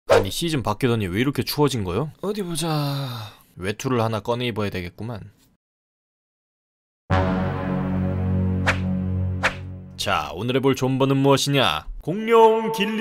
아니 시즌 바뀌더니 왜 이렇게 추워진 거요? 어디 보자. 외투를 하나 꺼내 입어야 되겠구만. 자, 오늘 해볼 존버는 무엇이냐? 공룡 길리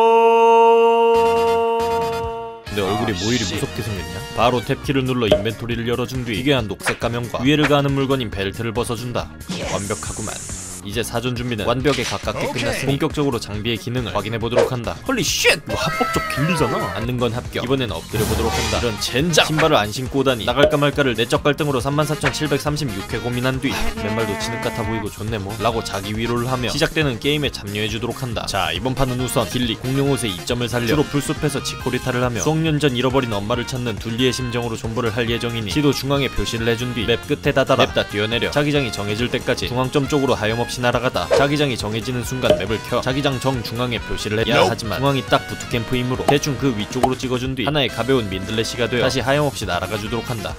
존버! 내 얼굴이 뭐 이리 무섭게 생겼냐? 바로 탭키를 눌러 인벤토리를 열어준 뒤 기괴한 녹색 가면과 위해를 가하는 물건인 벨트를 벗어준다. 완벽하구만. 이제 사전 준비는 완벽에 가깝게 끝났으니 본격적으로 장비의 기능을 확인해보도록 한다. 헐리 쉣! 뭐 합법적 길리잖아. 앉는 건 합격. 이번엔 엎드려보도록 한다. 이런 젠장! 신발을 안 신고 오다니. 나갈까 말까를 내적 갈등으로 34,736회 고민한 뒤 맨발도 진흙 같아 보이고 좋네 뭐 라고 자기 위로를 하며 시작되는 게임에 참여해주도록 한다. 자, 이번 판은 우선 길리 공룡옷의 이점을 살려 주로 풀숲에서 치코리타를 하며 수억년 전 잃어버린 엄마를 찾는 둘리의 심정으로 존버를 할 예정이니 지도 중앙에 표시를 해준 뒤 맵 끝에 다다라 맵다 뛰어내려 자기장이 정해질 때까지 중앙점 쪽으로 하염없이 날아가다 자기장이 정해지는 순간 맵을 켜 자기장 정중앙에 표시를 해야 하지만 중앙이 딱 부트캠프이므로 대충 그 위쪽으로 찍어준 뒤 하나의 가벼운 민들레시가 되어 다시 하염없이 날아가 주도록 한다.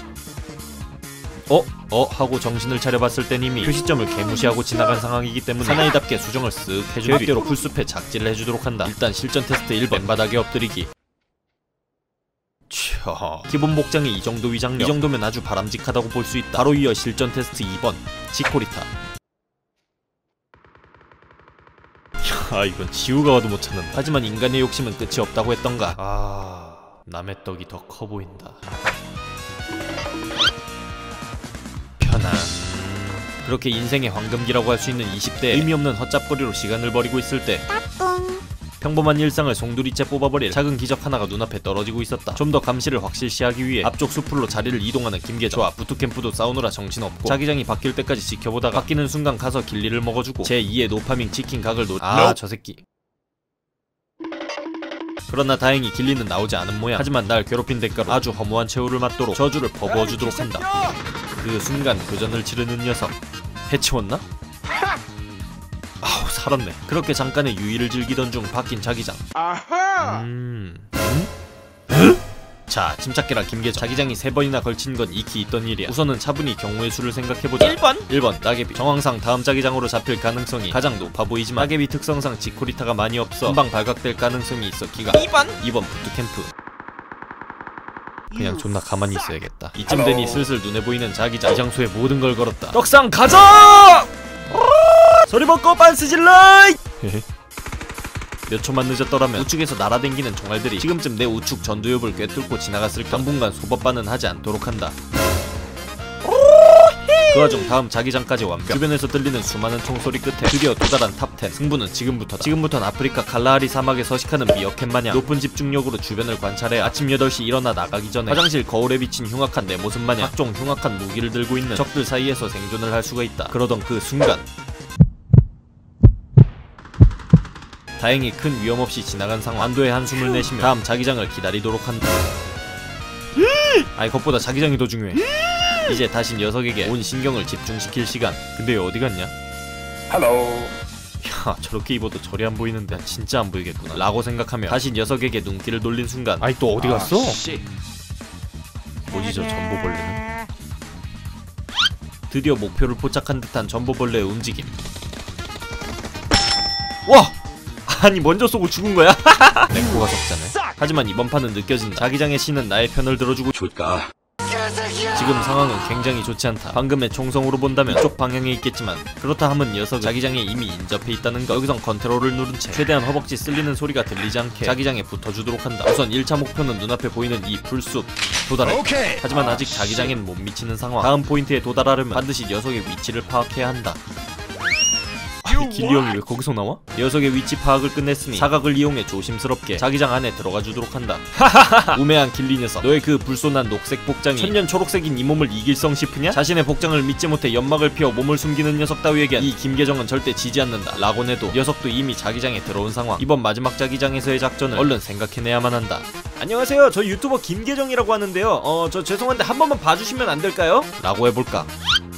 하고 정신을 차려봤을 땐 이미 표시점을 개무시하고 지나간 상황이기 때문에 사나이답게 수정을 쓱 해준 뒤 뒤로 풀숲에 작지를 해주도록 한다. 일단 실전 테스트 1번 맨바닥에 엎드리기. 기본 복장이 이 정도 위장력, 이 정도면 아주 바람직하다고 볼 수 있다. 바로 이어 실전 테스트 2번 치코리타. 이건 지우가 와도 못 찾는다. 하지만 인간의 욕심은 끝이 없다고 했던가. 남의 떡이 더 커 보인다. 편안. 그렇게 인생의 황금기라고 할 수 있는 20대에 의미없는 헛잡거리로 시간을 버리고 있을 때 평범한 일상을 송두리째 뽑아버릴 작은 기적 하나가 눈앞에 떨어지고 있었다. 좀 더 감시를 확실시하기 위해 앞쪽 숲으로 자리를 이동하는 김계정. 좋아, 부트캠프도 싸우느라 정신없고 자기장이 바뀔 때까지 지켜보다가 바뀌는 순간 가서 길리를 먹어주고 제2의 노파밍 치킨 각을 저 새끼. 그러나 다행히 길리는 나오지 않은 모양. 하지만 날 괴롭힌 대가로 아주 허무한 최후를 맞도록 저주를 퍼부어주도록 한다. 그 순간 교전을 치르는 녀석 해치웠나? 살았네. 그렇게 잠깐의 유의를 즐기던 중 바뀐 자기장. 자, 침착해라 김계정. 자기장이 3번이나 걸친 건 익히 있던 일이야. 우선은 차분히 경우의 수를 생각해보자. 1번 나개비. 정황상 다음 자기장으로 잡힐 가능성이 가장 높아 보이지만 나개비 특성상 치코리타가 많이 없어 금방 발각될 가능성이 있어 기가. 2번 부트캠프. 그냥 존나 가만히 있어야겠다. 이쯤 되니 슬슬 눈에 보이는 자기장. 이 장소에 모든 걸 걸었다. 떡상 가자! 소리 벗고 빤스 질러! 몇 초만 늦었더라면 우측에서 날아댕기는 총알들이 지금쯤 내 우측 전두엽을 꿰뚫고 지나갔을까. 당분간 소법반은 하지 않도록 한다. 그 와중 다음 자기장까지 완벽. 주변에서 들리는 수많은 총소리 끝에 드디어 도달한 탑10. 승부는 지금부터다. 지금부턴 아프리카 칼라하리 사막에 서식하는 미어캣 마냥 높은 집중력으로 주변을 관찰해 아침 8시 일어나 나가기 전에 화장실 거울에 비친 흉악한 내 모습 마냥 각종 흉악한 무기를 들고 있는 적들 사이에서 생존을 할 수가 있다. 그러던 그 순간 다행히 큰 위험 없이 지나간 상황. 안도의 한숨을 내쉬며 다음 자기장을 기다리도록 한다. 그것보다 자기장이 더 중요해. 이제 다시 녀석에게 온 신경을 집중시킬 시간. 근데 어디 갔냐? 저렇게 입어도 저리 안 보이는데 진짜 안 보이겠구나 라고 생각하며 다시 녀석에게 눈길을 돌린 순간 또 어디 갔어? 뭐지 저 전보벌레는? 드디어 목표를 포착한 듯한 전보벌레의 움직임. 와! 아니 먼저 쏘고 죽은 거야? 내 코가 석자네. 하지만 이번 판은 느껴진다. 자기장의 신은 나의 편을 들어주고 좋을까? 지금 상황은 굉장히 좋지 않다. 방금의 총성으로 본다면 이쪽 방향에 있겠지만 그렇다 함은 녀석은 자기장에 이미 인접해 있다는 것. 여기선 컨트롤을 누른 채 최대한 허벅지 쓸리는 소리가 들리지 않게 자기장에 붙어주도록 한다. 우선 1차 목표는 눈앞에 보이는 이 풀숲 도달했다. 하지만 아직 자기장엔 못 미치는 상황. 다음 포인트에 도달하려면 반드시 녀석의 위치를 파악해야 한다. 길리 형이 왜 거기서 나와? 녀석의 위치 파악을 끝냈으니 사각을 이용해 조심스럽게 자기장 안에 들어가 주도록 한다. 우매한 길리 녀석, 너의 그 불손한 녹색 복장이 천년 초록색인 이 몸을 이길성 싶으냐? 자신의 복장을 믿지 못해 연막을 피워 몸을 숨기는 녀석 따위에겐 이 김계정은 절대 지지 않는다 라곤 해도 녀석도 이미 자기장에 들어온 상황. 이번 마지막 자기장에서의 작전을 얼른 생각해내야만 한다. 안녕하세요, 저 유튜버 김계정이라고 하는데요, 저 죄송한데 한 번만 봐주시면 안 될까요? 라고 해볼까?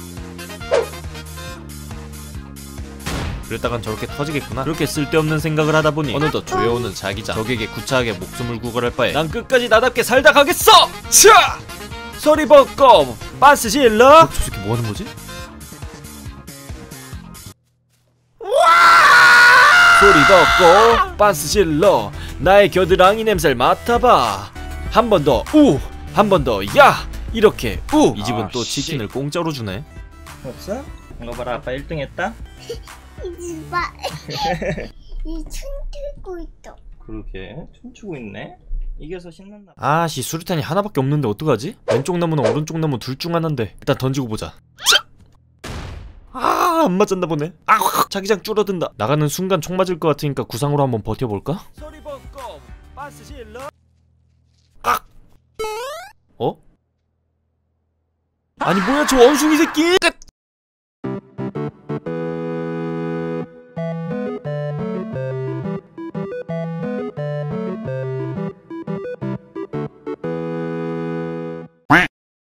그랬다간 저렇게 터지겠구나. 그렇게 쓸데없는 생각을 하다보니 어느덧 조여오는 자기장. 적에게 구차하게 목숨을 구걸할 바에 난 끝까지 나답게 살다 가겠어! 차! 소리 벗고 빤스 질러! 저 새끼 뭐하는 거지? 벗고 빤스 실러 나의 겨드랑이 냄새를 맡아봐. 한 번 더 우, 한 번 더 야. 이렇게 우. 이 집은 또 치킨을 공짜로 주네. 없어? 이거 봐라, 아빠 1등 했다? 이봐. 이 춤추고 있어. 그러게, 춤추고 있네? 이겨서 신난다. 아씨, 수류탄이 하나밖에 없는데 어떡하지? 왼쪽 나무나 오른쪽 나무 둘 중 하나인데 일단 던지고 보자. 아, 안 맞았나 보네. 아, 자기장 줄어든다. 나가는 순간 총 맞을 것 같으니까 구상으로 한번 버텨볼까? 아! 어? 아니 뭐야 저 원숭이 새끼! 끝!